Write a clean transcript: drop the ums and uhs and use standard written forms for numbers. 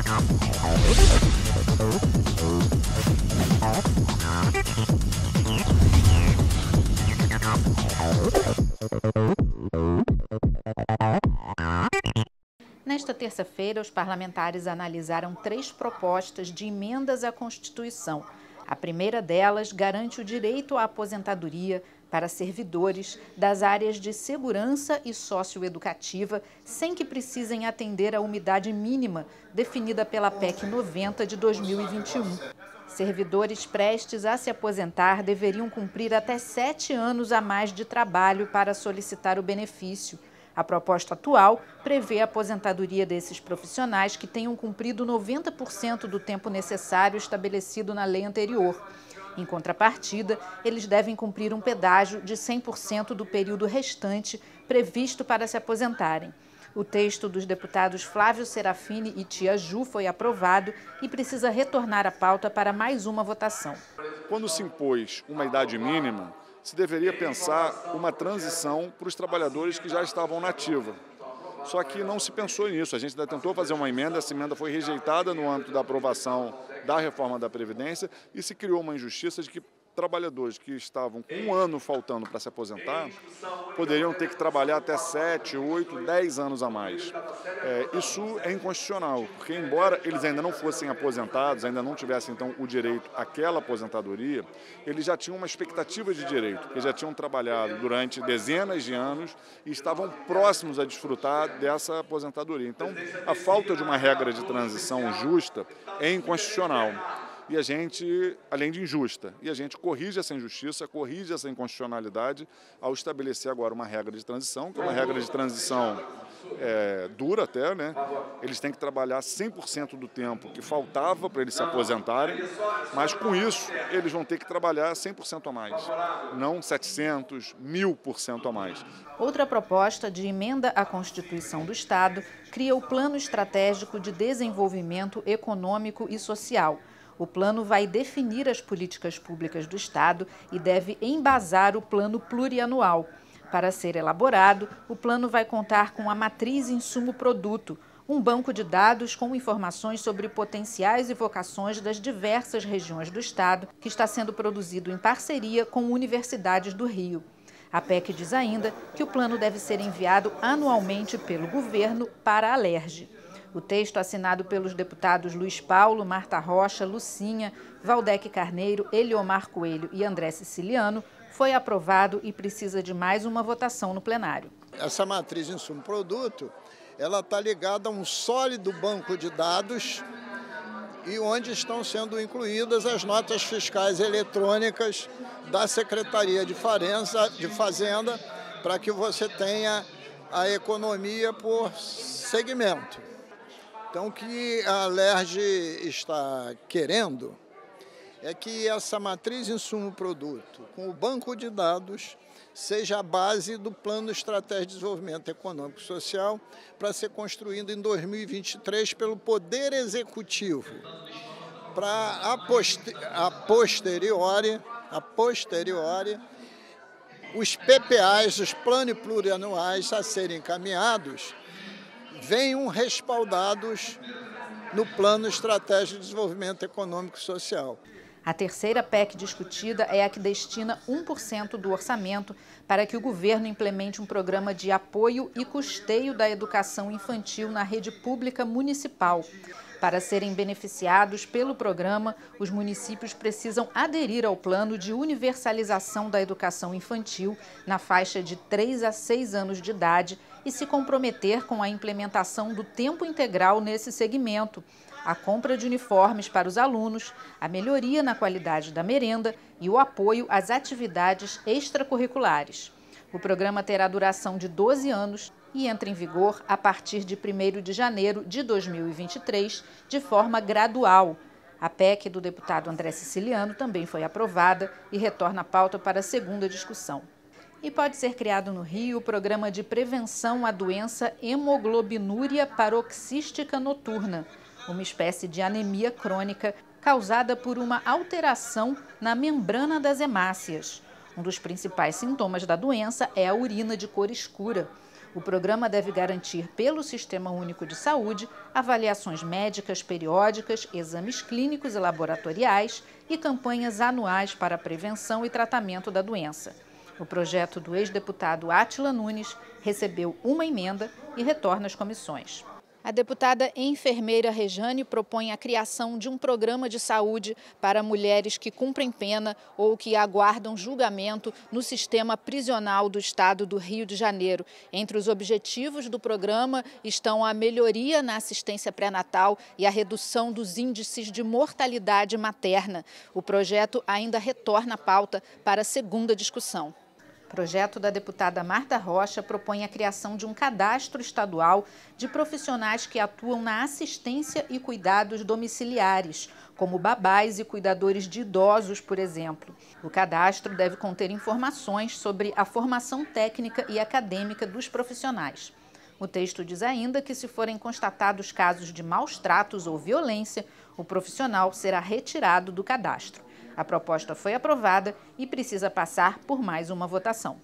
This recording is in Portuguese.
Nesta terça-feira, os parlamentares analisaram 3 propostas de emendas à Constituição. A primeira delas garante o direito à aposentadoria para servidores das áreas de segurança e socioeducativa, sem que precisem atender à umidade mínima definida pela PEC 90 de 2021. Servidores prestes a se aposentar deveriam cumprir até 7 anos a mais de trabalho para solicitar o benefício. A proposta atual prevê a aposentadoria desses profissionais que tenham cumprido 90% do tempo necessário estabelecido na lei anterior. Em contrapartida, eles devem cumprir um pedágio de 100% do período restante previsto para se aposentarem. O texto dos deputados Flávio Serafini e Tia Ju foi aprovado e precisa retornar à pauta para mais uma votação. Quando se impôs uma idade mínima, se deveria pensar uma transição para os trabalhadores que já estavam na ativa. Só que não se pensou nisso. A gente ainda tentou fazer uma emenda, essa emenda foi rejeitada no âmbito da aprovação da reforma da Previdência e se criou uma injustiça de que trabalhadores que estavam com 1 ano faltando para se aposentar poderiam ter que trabalhar até 7, 8, 10 anos a mais. Isso é inconstitucional, porque embora eles ainda não fossem aposentados, ainda não tivessem então o direito àquela aposentadoria, eles já tinham uma expectativa de direito, eles já tinham trabalhado durante dezenas de anos e estavam próximos a desfrutar dessa aposentadoria. Então, a falta de uma regra de transição justa é inconstitucional. E a gente, além de injusta, e a gente corrige essa injustiça, corrige essa inconstitucionalidade ao estabelecer agora uma regra de transição, que é uma regra de transição dura até, né? Eles têm que trabalhar 100% do tempo que faltava para eles se aposentarem, mas com isso eles vão ter que trabalhar 100% a mais, não 700%, 1000% a mais. Outra proposta de emenda à Constituição do Estado cria o Plano Estratégico de Desenvolvimento Econômico e Social. O plano vai definir as políticas públicas do Estado e deve embasar o plano plurianual. Para ser elaborado, o plano vai contar com a matriz insumo-produto, um banco de dados com informações sobre potenciais e vocações das diversas regiões do Estado, que está sendo produzido em parceria com universidades do Rio. A PEC diz ainda que o plano deve ser enviado anualmente pelo governo para a Alerj. O texto, assinado pelos deputados Luiz Paulo, Marta Rocha, Lucinha, Valdec Carneiro, Eliomar Coelho e André Siciliano, foi aprovado e precisa de mais uma votação no plenário. Essa matriz insumo-produto, ela está ligada a um sólido banco de dados e onde estão sendo incluídas as notas fiscais eletrônicas da Secretaria de Fazenda para que você tenha a economia por segmento. Então, o que a Alerj está querendo é que essa matriz insumo-produto, com o banco de dados, seja a base do Plano Estratégico de Desenvolvimento Econômico e Social para ser construído em 2023 pelo Poder Executivo, para a posteriori, os PPAs, os planos plurianuais a serem encaminhados, venham respaldados no Plano Estratégico de Desenvolvimento Econômico e Social. A terceira PEC discutida é a que destina 1% do orçamento para que o governo implemente um programa de apoio e custeio da educação infantil na rede pública municipal. Para serem beneficiados pelo programa, os municípios precisam aderir ao plano de universalização da educação infantil na faixa de 3 a 6 anos de idade e se comprometer com a implementação do tempo integral nesse segmento, a compra de uniformes para os alunos, a melhoria na qualidade da merenda e o apoio às atividades extracurriculares. O programa terá duração de 12 anos e entra em vigor a partir de 1º de janeiro de 2023, de forma gradual. A PEC do deputado André Siciliano também foi aprovada e retorna à pauta para a segunda discussão. E pode ser criado no Rio o programa de prevenção à doença hemoglobinúria paroxística noturna, uma espécie de anemia crônica causada por uma alteração na membrana das hemácias. Um dos principais sintomas da doença é a urina de cor escura. O programa deve garantir, pelo Sistema Único de Saúde, avaliações médicas periódicas, exames clínicos e laboratoriais e campanhas anuais para a prevenção e tratamento da doença. O projeto do ex-deputado Átila Nunes recebeu uma emenda e retorna às comissões. A deputada enfermeira Rejane propõe a criação de um programa de saúde para mulheres que cumprem pena ou que aguardam julgamento no sistema prisional do estado do Rio de Janeiro. Entre os objetivos do programa estão a melhoria na assistência pré-natal e a redução dos índices de mortalidade materna. O projeto ainda retorna à pauta para a segunda discussão. O projeto da deputada Marta Rocha propõe a criação de um cadastro estadual de profissionais que atuam na assistência e cuidados domiciliares, como babás e cuidadores de idosos, por exemplo. O cadastro deve conter informações sobre a formação técnica e acadêmica dos profissionais. O texto diz ainda que, se forem constatados casos de maus tratos ou violência, o profissional será retirado do cadastro. A proposta foi aprovada e precisa passar por mais uma votação.